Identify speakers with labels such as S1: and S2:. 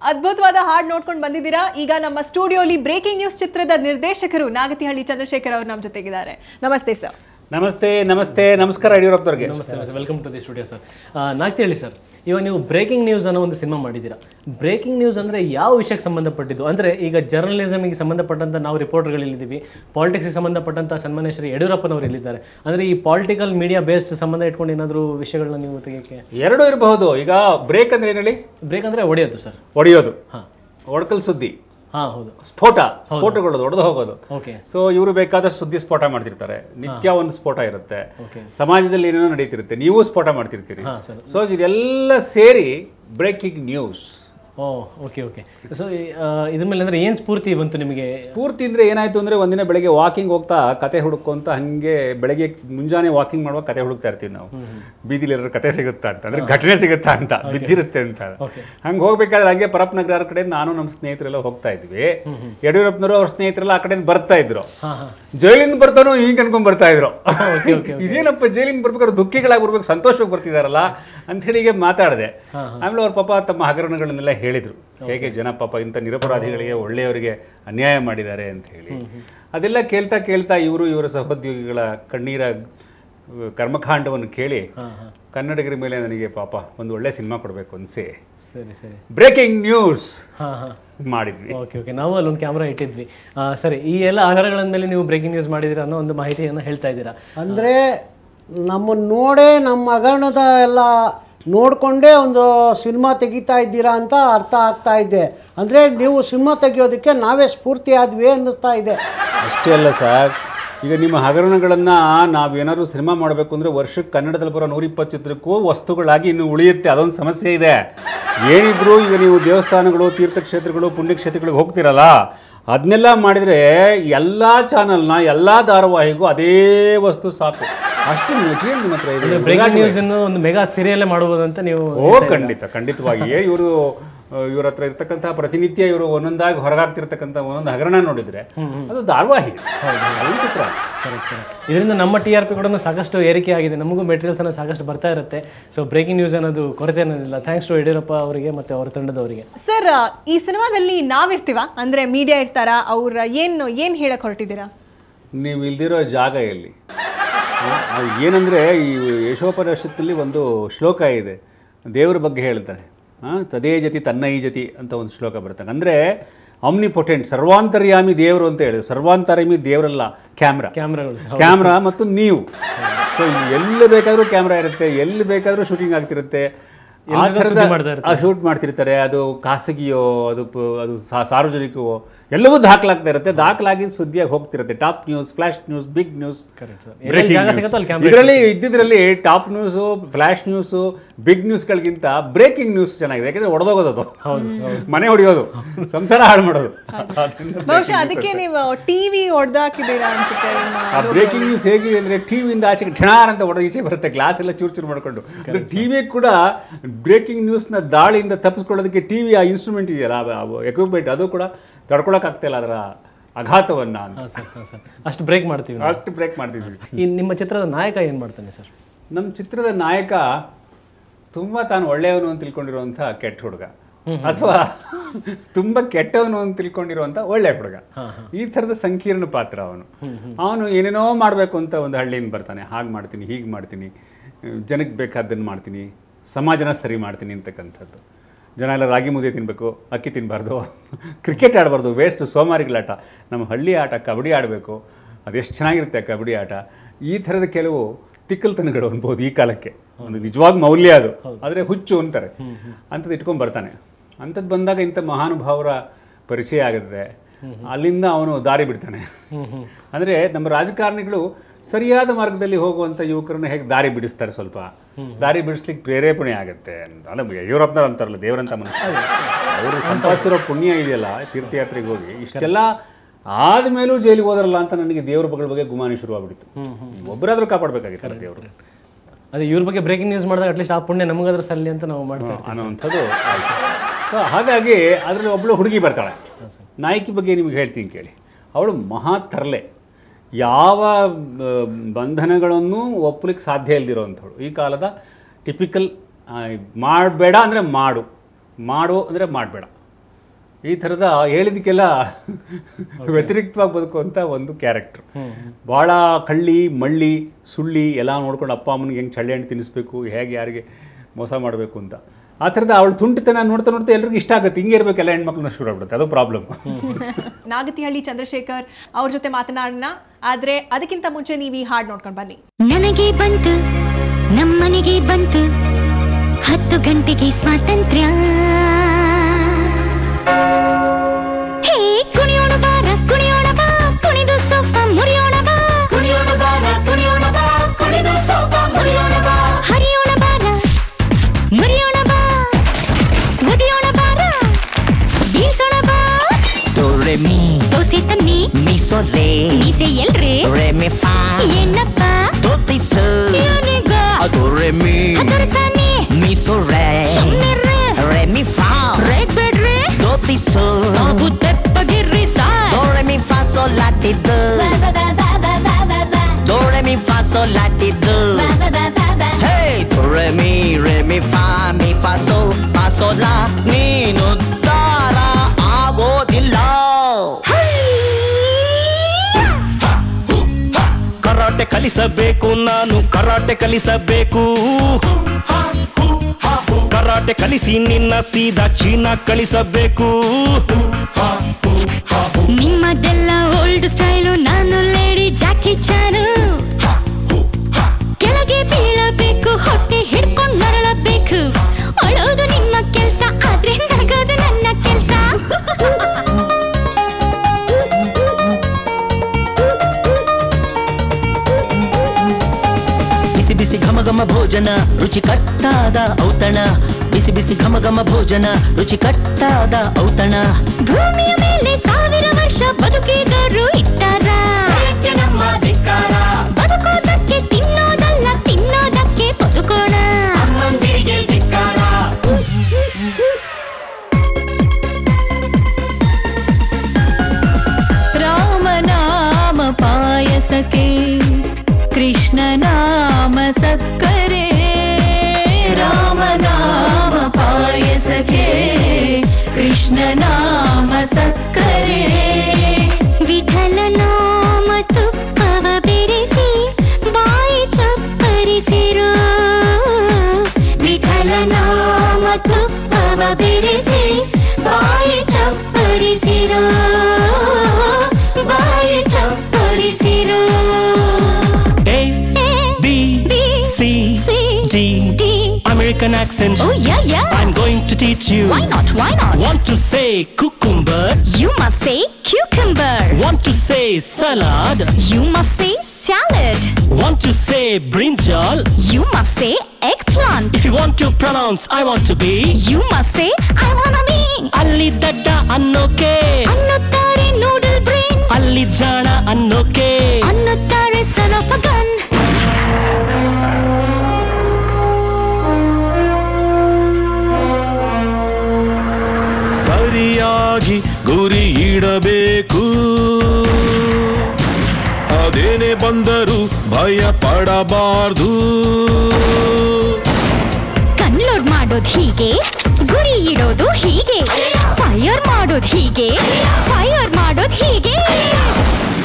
S1: ಅದ್ಭುತವಾದ ಹಾಡು ನೋಡ್ಕೊಂಡು ಬಂದಿದ್ದೀರಾ. ಈಗ ನಮ್ಮ ಸ್ಟುಡಿಯೋಲಿ ಬ್ರೇಕಿಂಗ್ ನ್ಯೂಸ್ ಚಿತ್ರದ ನಿರ್ದೇಶಕರು ನಾಗತಿಹಳ್ಳಿ ಚಂದ್ರಶೇಖರ್ ಅವರು ನಮ್ಮ ಜೊತೆಗಿದ್ದಾರೆ. ನಮಸ್ತೆ ಸರ್.
S2: ನಮಸ್ತೆ ನಮಸ್ತೆ ನಮಸ್ಕಾರ ಯಡಿಯೂರಪ್ಪನವ್ರಿಗೆ.
S3: ನಮಸ್ತೆ welcome to the studio sir. Nagathihalli sir, ಇವಾಗ ನೀವು ಬ್ರೇಕಿಂಗ್ ನ್ಯೂಸ್ ಅನ್ನೋ ಒಂದು ಸಿನಿಮಾ ಮಾಡಿದ್ದೀರಾ. ಬ್ರೇಕಿಂಗ್ ನ್ಯೂಸ್ ಅಂದರೆ ಯಾವ ವಿಷಯಕ್ಕೆ ಸಂಬಂಧಪಟ್ಟಿದ್ದು? ಅಂದರೆ ಈಗ ಜರ್ನಲಿಸಮಿಗೆ ಸಂಬಂಧಪಟ್ಟಂಥ ನಾವು ರಿಪೋರ್ಟರ್ಗಳಿದ್ದೀವಿ, ಪಾಲಿಟಿಕ್ಸ್ಗೆ ಸಂಬಂಧಪಟ್ಟಂಥ ಸನ್ಮಾನ್ಯ ಶ್ರೀ ಯಡಿಯೂರಪ್ಪನವರು ಇಲ್ಲಿದ್ದಾರೆ. ಅಂದರೆ ಈ ಪಾಲಿಟಿಕಲ್ ಮೀಡಿಯಾ ಬೇಸ್ಡ್ ಸಂಬಂಧ ಇಟ್ಕೊಂಡು ಏನಾದರೂ ವಿಷಯಗಳನ್ನ ನೀವು ತೆಗೆಯೋಕ್ಕೆ?
S2: ಎರಡೂ ಇರಬಹುದು. ಈಗ ಬ್ರೇಕ್ ಅಂದರೆ ಏನು ಹೇಳಿ?
S3: ಬ್ರೇಕ್ ಅಂದರೆ ಹೊಡೆಯೋದು ಸರ್.
S2: ಹೊಡೆಯೋದು, ಹಾಂ, ಒಡಕಲ್ ಸುದ್ದಿ,
S3: ಹಾಂ ಹೌದು,
S2: ಸ್ಫೋಟಗೊಳ್ಳೋದು, ಒಡೆದು ಹೋಗೋದು.
S3: ಓಕೆ.
S2: ಸೊ ಇವರು ಬೇಕಾದಷ್ಟು ಸುದ್ದಿ ಸ್ಫೋಟ ಮಾಡ್ತಿರ್ತಾರೆ. ನಿತ್ಯ ಒಂದು ಸ್ಫೋಟ ಇರುತ್ತೆ, ಸಮಾಜದಲ್ಲಿ ಏನೇನೋ ನಡೀತಿರುತ್ತೆ, ನೀವು ಸ್ಫೋಟ ಮಾಡ್ತಿರ್ತೀರಿ. ಸೊ ಇದೆಲ್ಲ ಸೇರಿ breaking news.
S3: Okay okay. So ಇದ್ರ ಮೇಲೆ ಅಂದರೆ ಏನು ಸ್ಫೂರ್ತಿ ಬಂತು ನಿಮಗೆ?
S2: ಸ್ಫೂರ್ತಿ ಅಂದರೆ ಏನಾಯಿತು ಅಂದರೆ, ಒಂದಿನ ಬೆಳಗ್ಗೆ ವಾಕಿಂಗ್ ಹೋಗ್ತಾ ಕತೆ ಹುಡುಕೊಂತ ಹಾಗೆ ಬೆಳಗ್ಗೆ ಮುಂಜಾನೆ ವಾಕಿಂಗ್ ಮಾಡುವಾಗ ಕತೆ ಹುಡುಕ್ತಾ ಇರ್ತೀವಿ ನಾವು. ಬೀದಿಲಿ ಎಲ್ಲರ ಕತೆ ಸಿಗುತ್ತಾ ಅಂತ, ಅಂದರೆ ಘಟನೆ ಸಿಗುತ್ತಾ ಅಂತ, ಬಿದ್ದಿರುತ್ತೆ ಅಂತ. ಹಂಗೆ ಹೋಗ್ಬೇಕಾದ್ರೆ ಹಂಗೆ ಪರಪ್ಪನಗರ ಕಡೆ ನಾನು ನಮ್ಮ ಸ್ನೇಹಿತರೆಲ್ಲ ಹೋಗ್ತಾ ಇದ್ವಿ. ಯಡಿಯೂರಪ್ಪನವರು ಅವ್ರ ಸ್ನೇಹಿತರೆಲ್ಲ ಆ ಕಡೆಯಿಂದ ಬರ್ತಾ ಇದ್ರು. ಜೈಲಿಂದ ಬರ್ತಾನೋ ಈಗ ಅನ್ಕೊಂಡ್ ಬರ್ತಾ ಇದ್ರು. ಇದೇನಪ್ಪ ಜೈಲಿಂದ ಬರ್ಬೇಕಾದ್ರೆ ದುಃಖಿಗಳಾಗಿ ಬರ್ಬೇಕು, ಸಂತೋಷವಾಗಿ ಬರ್ತಿದಾರಲ್ಲ ಅಂತ ಹೇಳಿ ಹೀಗೆ ಮಾತಾಡಿದೆ. ಆಮೇಲೆ ಅವ್ರ ಪಾಪ ತಮ್ಮ ಹಗರಣಗಳನ್ನೆಲ್ಲ ಹೇಳಿದ್ರು, ಹೇಗೆ ಜನ ಪಾಪ ಇಂಥ ನಿರಪರಾಧಿಗಳಿಗೆ ಒಳ್ಳೆಯವರಿಗೆ ಅನ್ಯಾಯ ಮಾಡಿದ್ದಾರೆ ಅಂತ ಹೇಳಿ. ಅದೆಲ್ಲ ಕೇಳ್ತಾ ಕೇಳ್ತಾ ಇವರ ಸಹೋದ್ಯೋಗಿಗಳ ಕಣ್ಣೀರ ಕರ್ಮಕಾಂಡವನ್ನು ಕೇಳಿ ಕನ್ನಡಿಗರ ಮೇಲೆ ನನಗೆ ಪಾಪ ಒಂದು ಒಳ್ಳೆ ಸಿನಿಮಾ ಕೊಡಬೇಕು ಅನ್ಸಿ
S3: ಸರಿ ಸರಿ
S2: ಬ್ರೇಕಿಂಗ್ ನ್ಯೂಸ್ ಮಾಡಿದ್ವಿ.
S3: Okay okay. ನಾವು ಅಲ್ಲೊಂದು ಕ್ಯಾಮ್ರಾ ಇಟ್ಟಿದ್ವಿ. ಸರಿ, ಈ ಎಲ್ಲ ಆಧಾರಗಳ ಮೇಲೆ ನೀವು ಬ್ರೇಕಿಂಗ್ ನ್ಯೂಸ್ ಮಾಡಿದ್ದೀರಾ ಅನ್ನೋ ಒಂದು ಮಾಹಿತಿಯನ್ನು ಹೇಳ್ತಾ ಇದ್ದೀರಾ.
S4: ಅಂದರೆ ನಮ್ಮನ್ನು ನೋಡೇ ನಮ್ಮ ಹಗರಣದ ಎಲ್ಲ ನೋಡಿಕೊಂಡೇ ಒಂದು ಸಿನಿಮಾ ತೆಗಿತಾ ಇದ್ದೀರಾ ಅಂತ ಅರ್ಥ ಆಗ್ತಾ ಇದೆ. ಅಂದರೆ ನೀವು ಸಿನಿಮಾ ತೆಗಿಯೋದಕ್ಕೆ ನಾವೇ ಸ್ಫೂರ್ತಿ ಆದ್ವಿ ಅನ್ನಿಸ್ತಾ ಇದೆ.
S2: ಅಷ್ಟೇ ಅಲ್ಲ ಸರ್, ಈಗ ನಿಮ್ಮ ಹಗರಣಗಳನ್ನು ನಾವೇನಾದ್ರು ಸಿನಿಮಾ ಮಾಡಬೇಕು ಅಂದರೆ ವರ್ಷಕ್ಕೆ ಕನ್ನಡದಲ್ಲಿ ಬರೋ 120 ಚಿತ್ರಕ್ಕೂ ವಸ್ತುಗಳಾಗಿ ಇನ್ನು ಉಳಿಯುತ್ತೆ. ಅದೊಂದು ಸಮಸ್ಯೆ ಇದೆ. ಏನಿದ್ರು ಈಗ ನೀವು ದೇವಸ್ಥಾನಗಳು, ತೀರ್ಥಕ್ಷೇತ್ರಗಳು, ಪುಣ್ಯಕ್ಷೇತ್ರಗಳಿಗೆ ಹೋಗ್ತಿರಲ್ಲ, ಅದನ್ನೆಲ್ಲ ಮಾಡಿದರೆ ಎಲ್ಲ ಚಾನಲ್ನ ಎಲ್ಲ ಧಾರಾವಾಹಿಗೂ ಅದೇ ವಸ್ತು ಸಾಕು. ಅಷ್ಟು ಮೆಟೀರಿಯಲ್ ನಿಮ್ಮ ಹತ್ರ ಇದೆ.
S3: ಬ್ರೇಕಿಂಗ್ ನ್ಯೂಸ್ ಒಂದು ಮೆಗಾ ಸೀರಿಯಲ್ ಮಾಡಬಹುದು ಅಂತ ನೀವು?
S2: ಖಂಡಿತವಾಗಿಯೇ ಇವ್ರ ಹತ್ರ ಇರ್ತಕ್ಕಂಥ ಪ್ರತಿನಿತ್ಯ ಇವರು ಒಂದೊಂದಾಗಿ ಹೊರಗಾಗ್ತಿರ್ತಕ್ಕಂಥ ಒಂದೊಂದು ಹಗರಣ ನೋಡಿದ್ರೆ ಅದು ಧಾರಾವಾಹಿ ಚಿತ್ರ.
S3: ಇದರಿಂದ ನಮ್ಮ TRP ಕೂಡ ಸಾಕಷ್ಟು ಏರಿಕೆ ಆಗಿದೆ, ನಮಗೂ ಮೆಟೀರಿಯಲ್ಸ್ ಅನ್ನ ಸಾಕಷ್ಟು ಬರ್ತಾ ಇರುತ್ತೆ. ಸೊ ಬ್ರೇಕಿಂಗ್ ನ್ಯೂಸ್ ಅನ್ನೋದು ಕೊರತೆ ಅನ್ನೋದಿಲ್ಲ. ಥ್ಯಾಂಕ್ಸ್ ಟು ಯಡಿಯೂರಪ್ಪ ಅವರಿಗೆ ಮತ್ತೆ ಅವರ ತಂಡದವರಿಗೆ.
S1: ಸರ್, ಈ ಸಿನಿಮಾದಲ್ಲಿ ನಾವಿರ್ತೀವ ಅಂದ್ರೆ ಮೀಡಿಯಾ ಇರ್ತಾರ, ಅವ್ರ ಏನ್ ಹೇಳಕ್ ಹೊರಟಿದ್ದೀರಾ?
S2: ನೀವು ಇಲ್ದಿರೋ ಜಾಗ ಎಲ್ಲಿ? ಏನಂದರೆ ಈ ಯಶೋಪನಿಷತ್ತಲ್ಲಿ ಒಂದು ಶ್ಲೋಕ ಇದೆ, ದೇವರ ಬಗ್ಗೆ ಹೇಳ್ತಾರೆ. ತದೇ ಜತಿ ತನ್ನೈ ಜತಿ ಅಂತ ಒಂದು ಶ್ಲೋಕ ಬರ್ತಾನೆ. ಅಂದರೆ ಆಮ್ನಿಪೊಟೆಂಟ್, ಸರ್ವಾಂತರ್ಯಾಮಿ ದೇವರು ಅಂತ ಹೇಳಿದ್ರು. ಸರ್ವಾಂತರ್ಯಾಮಿ ದೇವರಲ್ಲ, ಕ್ಯಾಮ್ರಾ ಮತ್ತು ನೀವು. ಸೊ ಎಲ್ಲಿ ಬೇಕಾದರೂ ಕ್ಯಾಮ್ರಾ ಇರುತ್ತೆ, ಎಲ್ಲಿ ಬೇಕಾದರೂ ಶೂಟಿಂಗ್ ಆಗ್ತಿರುತ್ತೆ, ಆ ಥರದ ಶೂಟ್ ಮಾಡ್ತಿರ್ತಾರೆ. ಅದು ಖಾಸಗಿಯೋ ಅದು ಸಾರ್ವಜನಿಕವೋ ಎಲ್ಲವೂ ದಾಖಲಾಗ್ತಾ ಇರುತ್ತೆ. ದಾಖಲಾಗಿ ಸುದ್ದಿಯಾಗಿ ಹೋಗ್ತಿರುತ್ತೆ. Top news, flash news, big news. ಇದರಲ್ಲಿ ಇದ್ದಿದ್ರಲ್ಲಿ top news, flash news, big ನ್ಯೂಸ್ಗಳಿಗಿಂತ ಬ್ರೇಕಿಂಗ್ ನ್ಯೂಸ್ ಚೆನ್ನಾಗಿದೆ. ಯಾಕಂದ್ರೆ ಹೊಡೆದೋಗೋದು, ಮನೆ ಹೊಡೆಯೋದು, ಸಂಸಾರ ಹಾಳು ಮಾಡೋದು.
S1: ಬಹುಶಃ ಅದಕ್ಕೆ ನೀವು ಟಿವಿ ಹೊಡೆದಾಕಿದ್ದೀರಾ ಅನ್ಸುತ್ತೆ.
S2: ಆ ಬ್ರೇಕಿಂಗ್ ನ್ಯೂಸ್ ಹೇಗಿದೆ ಅಂದರೆ, ಟಿವಿಯಿಂದ ಆಚೆಗೆ ಠಣಾರ್ ಅಂತ ಹೊಡೆದು ಈಚೆ ಬರುತ್ತೆ, ಗ್ಲಾಸ್ ಎಲ್ಲ ಚೂರು ಚೂರು ಮಾಡಿಕೊಂಡು. ಟಿವಿ ಕೂಡ ಬ್ರೇಕಿಂಗ್ ನ್ಯೂಸ್ನ ದಾಳಿಯಿಂದ ತಪ್ಪಿಸ್ಕೊಳ್ಳೋದಕ್ಕೆ ಟಿವಿ ಆ ಇನ್ಸ್ಟ್ರೂಮೆಂಟ್ ಇದೆಯಲ್ಲ, ಎಕ್ವಿಪ್ಮೆಂಟ್, ಅದು ಕೂಡ ತಡ್ಕೊಳಕ್ಕಾಗ್ತಿಲ್ಲ ಅದರ ಆಘಾತವನ್ನ.
S3: ಅಷ್ಟು ಬ್ರೇಕ್ ಮಾಡ್ತೀವಿ. ಈ ನಿಮ್ಮ ಚಿತ್ರದ ನಾಯಕ ಏನು ಮಾಡ್ತಾನೆ ಸರ್?
S2: ನಮ್ಮ ಚಿತ್ರದ ನಾಯಕ ತುಂಬ ತಾನು ಒಳ್ಳೆಯವನು ಅಂತ ತಿಳ್ಕೊಂಡಿರುವಂಥ ಕೆಟ್ಟ ಹುಡುಗ, ಅಥವಾ ತುಂಬ ಕೆಟ್ಟವನು ಅಂತ ತಿಳ್ಕೊಂಡಿರುವಂಥ ಒಳ್ಳೆ ಹುಡುಗ. ಈ ಥರದ ಸಂಕೀರ್ಣ ಪಾತ್ರ ಅವನು ಏನೇನೋ ಮಾಡಬೇಕು ಅಂತ ಒಂದು ಹಳ್ಳಿಯಿಂದ ಬರ್ತಾನೆ. ಹಾಗೆ ಮಾಡ್ತೀನಿ, ಹೀಗೆ ಮಾಡ್ತೀನಿ, ಜನಕ್ಕೆ ಬೇಕಾದ್ದನ್ನು ಮಾಡ್ತೀನಿ, ಸಮಾಜನ ಸರಿ ಮಾಡ್ತೀನಿ ಅಂತಕ್ಕಂಥದ್ದು. ಜನ ಎಲ್ಲ ರಾಗಿ ಮುದ್ದೆ ತಿನ್ನಬೇಕು, ಅಕ್ಕಿ ತಿನ್ನಬಾರ್ದು, ಕ್ರಿಕೆಟ್ ಆಡಬಾರ್ದು, ವೇಸ್ಟ್ ಸೋಮಾರಿಗಳಾಟ. ನಮ್ಮ ಹಳ್ಳಿ ಆಟ ಕಬಡ್ಡಿ ಆಡಬೇಕು, ಅದೆಷ್ಟು ಚೆನ್ನಾಗಿರುತ್ತೆ ಕಬಡ್ಡಿ ಆಟ. ಈ ಥರದ ಕೆಲವು ತಿಕ್ಕಲ್ತನಗಳು ಅನ್ಬೋದು ಈ ಕಾಲಕ್ಕೆ. ಒಂದು ನಿಜವಾದ ಮೌಲ್ಯ ಅದು, ಆದರೆ ಹುಚ್ಚು ಅಂತಾರೆ. ಅಂಥದ್ದು ಇಟ್ಕೊಂಡು ಬರ್ತಾನೆ. ಅಂಥದ್ದು ಬಂದಾಗ ಇಂಥ ಮಹಾನುಭಾವರ ಪರಿಚಯ ಆಗುತ್ತೆ. ಅಲ್ಲಿಂದ ಅವನು ದಾರಿ ಬಿಡ್ತಾನೆ. ಅಂದರೆ ನಮ್ಮ ರಾಜಕಾರಣಿಗಳು ಸರಿಯಾದ ಮಾರ್ಗದಲ್ಲಿ ಹೋಗುವಂಥ ಯುವಕರನ್ನ ಹೇಗೆ ದಾರಿ ಬಿಡಿಸ್ತಾರೆ, ಸ್ವಲ್ಪ ದಾರಿ ಬಿಡಿಸ್ಲಿಕ್ಕೆ ಪ್ರೇರೇಪಣೆ ಆಗುತ್ತೆ ಅಂತ. ಅಲ್ಲ, ಯಡಿಯೂರಪ್ಪನವ್ರು ಅಂತಾರಲ್ಲ, ದೇವರಂತ ಮನುಷ್ಯ, ಅವರು ಸಂಪಾದಿಸಿರೋ ಪುಣ್ಯ ಇದೆಯಲ್ಲ, ತೀರ್ಥಯಾತ್ರೆಗೆ ಹೋಗಿ ಇಷ್ಟೆಲ್ಲ ಆದಮೇಲೂ ಜೈಲಿಗೆ ಹೋದ್ರಲ್ಲ ಅಂತ ನನಗೆ ದೇವ್ರ ಬಗ್ಗೆ ಗುಮಾನಿ ಶುರುವಾಗ್ಬಿಡ್ತು. ಒಬ್ಬರಾದ್ರೂ ಕಾಪಾಡಬೇಕಾಗಿತ್ತಲ್ಲ ದೇವರು.
S3: ಅದೇ ಇವ್ರ ಬಗ್ಗೆ ಬ್ರೇಕಿಂಗ್ ನ್ಯೂಸ್ ಮಾಡಿದಾಗ ಅಟ್ಲೀಸ್ಟ್ ಆ ಪುಣ್ಯ ನಮಗಾದ್ರೂ ಸಲ್ಲಿ ಅಂತ ನಾವು ಮಾಡ್ತೀವಿ
S2: ಅನ್ನೋವಂಥದ್ದು. ಸೊ ಹಾಗಾಗಿ ಅದರಲ್ಲಿ ಒಬ್ಬಳು ಹುಡುಗಿ ಬರ್ತಾಳೆ. ನಾಯಕಿ ಬಗ್ಗೆ ನಿಮ್ಗೆ ಹೇಳ್ತೀನಿ ಕೇಳಿ. ಅವಳು ಮಹಾ ತರಲೆ, ಯಾವ ಬಂಧನಗಳನ್ನು ಒಪ್ಪಲಿಕ್ಕೆ ಸಾಧ್ಯ ಇಲ್ದಿರೋವಂಥವಳು. ಈ ಕಾಲದ ಟಿಪಿಕಲ್ ಮಾಡಬೇಡ ಅಂದರೆ ಮಾಡು, ಮಾಡು ಅಂದರೆ ಮಾಡಬೇಡ, ಈ ಥರದ ಹೇಳಿದಕ್ಕೆಲ್ಲ ವ್ಯತಿರಿಕ್ತವಾಗಿ ಬದುಕುವಂಥ ಒಂದು ಕ್ಯಾರೆಕ್ಟರ್. ಭಾಳ ಕಳ್ಳಿ ಮಳ್ಳಿ ಸುಳ್ಳಿ ಎಲ್ಲ ನೋಡ್ಕೊಂಡು ಅಪ್ಪ ಅಮ್ಮನಿಗೆ ಹೆಂಗೆ ಚಳ್ಳೆ ಹಣ್ಣು ತಿನ್ನಿಸ್ಬೇಕು, ಹೇಗೆ ಯಾರಿಗೆ ಮೋಸ ಮಾಡಬೇಕು ಅಂತ ಆ ಥರದ ಅವಳು ತುಂಟಿತನ ನೋಡ್ತಾ ನೋಡ್ತಾ ಎಲ್ರಿಗೂ ಇಷ್ಟ ಆಗುತ್ತೆ. ಹಿಂಗೆ ಇರಬೇಕು ಎಲ್ಲ ಹೆಣ್ಮಕ್ಳನ್ನ ಶುರು ಆಗ್ಬಿಡುತ್ತೆ, ಅದು ಪ್ರಾಬ್ಲಮ್.
S1: ನಾಗತಿಹಳ್ಳಿ ಚಂದ್ರಶೇಖರ್ ಅವ್ರ ಜೊತೆ ಮಾತನಾಡೋಣ, ಆದರೆ ಅದಕ್ಕಿಂತ ಮುಂಚೆ ನೀವು ಈ ಹಾಡು ನೋಡ್ಕೊಂಡು ಬನ್ನಿ.
S5: ನನಗೆ ಬಂತು ನಮ್ಮನೆಗೆ ಬಂತು 10 ಗಂಟೆಗೆ ಸ್ವಾತಂತ್ರ್ಯ. ಹೇ ಕುಣಿಯೋಣ ಬಾರ ಕುಣಿಯೋಣ ಬಾ, ಕುಣಿದು ಸೋಫಾ ಮುರಿಯೋಣ ಬಾ, ಕುಣಿಯೋಣ ಬಾರ ಕುಣಿಯೋಣ ಬಾ, ಕುಣಿದು ಸೋಫಾ ಮುರಿಯೋಣ ಬಾ, ಹರಿಯೋಣ ಬಾರ ಮುರಿಯೋಣ ಬಾ, ಮುದಿಯೋಣ ಬಾರ ಬೀಸೋಣ ಬಾ.
S6: ದೊರೆ ಮೀ
S5: ದೋಸೆ ತನ್ನಿ
S6: ಮೀಸೋರೆ
S5: ಮೀಸೆ ಎಲ್ರೆ
S6: ರೇ ಮಿ ಫಾ
S5: ಏನಪ್ಪ
S6: ದೋತಿಸ
S5: ಏನಿಗ
S6: ದೊರೆ ಮೀ
S5: ಅದರ ಸಾನಿ
S6: ಮೀಸೋರೆ
S5: ಸಮ್ಮಿರ್ರೆ
S6: ರೇ ಮಿ ಫಾ
S5: ರೇಗ್ ಬೇಡ್ರೆ
S6: ದೋತಿಸ
S5: ನಾವು ತೆಪ್ಪಗಿರ್ರಿ ಸಾರ್.
S6: ದೊರೆ ಮಿ ಫಾ ಸೋ ಲಾಟಿದ್ದು ದೊರೆ ಮಿ ಫಾ ಸೋ ಲಾಟಿದ್ದು ಹೇ ದೊರೆ ಮಿ ರೇ ಮಿ ಫಾ ಸೋ ಲಾ ನೀನು ತಾರ ಆಗೋದಿಲ್ಲ.
S7: ಕರಾಟೆ ಕಲಿಸಬೇಕು ನಾನು ಕರಾಟೆ ಕಲಿಸಬೇಕು, ಕರಾಟೆ ಕಲಿಸಿ ನಿನ್ನ ಸೀದಾ ಚೀನಾ ಕಳಿಸಬೇಕು.
S5: ನಿಮ್ಮದೆಲ್ಲ ಓಲ್ಡ್ ಸ್ಟೈಲು, ನಾನು ಲೇಡಿ ಜಾಕಿ ಚಾನು. ಕೆಳಗೆ ಬೀಳಬೇಕು, ಹೊಟ್ಟೆ ಹಿಡ್ಕೊಂಡು ನರಳಬೇಕು. ಅಳೋದು ನಿಮ್ಮ ಕೆಲ್ಸ, ಆದ್ರೆ ನಗೋದು ನನ್ನ ಕೆಲ್ಸ.
S6: ಬಿಸಿ ಬಿಸಿ ಘಮ ಘಮ ಭೋಜನ ರುಚಿ ಕಟ್ಟಾದ ಔತಣ, ಬಿಸಿ ಬಿಸಿ ಘಮ ಘಮ ಭೋಜನ ರುಚಿ ಕಟ್ಟಾದ ಔತಣ.
S5: ಭೂಮಿಯ ಮೇಲೆ 1000 ವರ್ಷ ಬದುಕಿದರು ಇಟ್ಟಾರ, ನಮ್ಮ ಧಿಕ್ಕಾರ. ಬದುಕೋದಕ್ಕೆ ತಿನ್ನೋದಲ್ಲ, ತಿನ್ನೋದಕ್ಕೆ ಬದುಕೋಣ. ಅಮ್ಮಂದಿರಿಗೆ ಧಿಕ್ಕಾರ. ರಾಮನಾಮ ಪಾಯಸಕ್ಕೆ ಕೃಷ್ಣ ನಾಮ ಸಕ್ಕರೆ, ರಾಮನಾಮ ಪಾಯಸಕ್ಕೆ ಕೃಷ್ಣ ನಾಮ ಸಕ್ಕರೆ. ವಿಠಲ ನಾಮ ತುಪ್ಪವ ಬೆರೆಸಿ ಬಾಯಿ ಚಪ್ಪರಿಸಿರೋ, ವಿಠಲ ನಾಮ ತುಪ್ಪವ ಬೆರೆಸಿ ಬಾಯಿ ಚಪ್ಪರಿಸಿರೋ, ಬಾಯಿ ಚಪ್ಪರಿಸಿರೋ.
S7: D American accent.
S5: Oh yeah.
S7: I'm going to teach you.
S5: Why not?
S7: Want to say cucumber?
S5: You must say cucumber.
S7: Want to say salad?
S5: You must say salad.
S7: Want to say brinjal?
S5: You must say eggplant.
S7: If you want to pronounce I want to be,
S5: You must say I wanna be.
S7: ಅಲ್ಲಿ ದಡ್ಡ ಅನ್ನೋಕೆ
S5: ಅನ್ನುತ್ತಾರೆ noodle brain.
S7: ಅಲ್ಲಿ ಜಾಣ ಅನ್ನೋಕೆ
S5: ಅನ್ನುತ್ತಾರೆ son of a gun.
S8: ಸರಿಯಾಗಿ ಗುರಿ ಇಡಬೇಕು, ಅದೇನೇ ಬಂದರೂ ಭಯ ಪಡಬಾರ್ದು.
S5: ಕನ್ಲೋಡ್ ಮಾಡೋದು ಹೀಗೆ, ಗುರಿ ಇಡೋದು ಹೀಗೆ. ಫೈರ್ ಮಾಡೋದು ಹೀಗೆ, ಫೈರ್ ಮಾಡೋದು ಹೀಗೆ.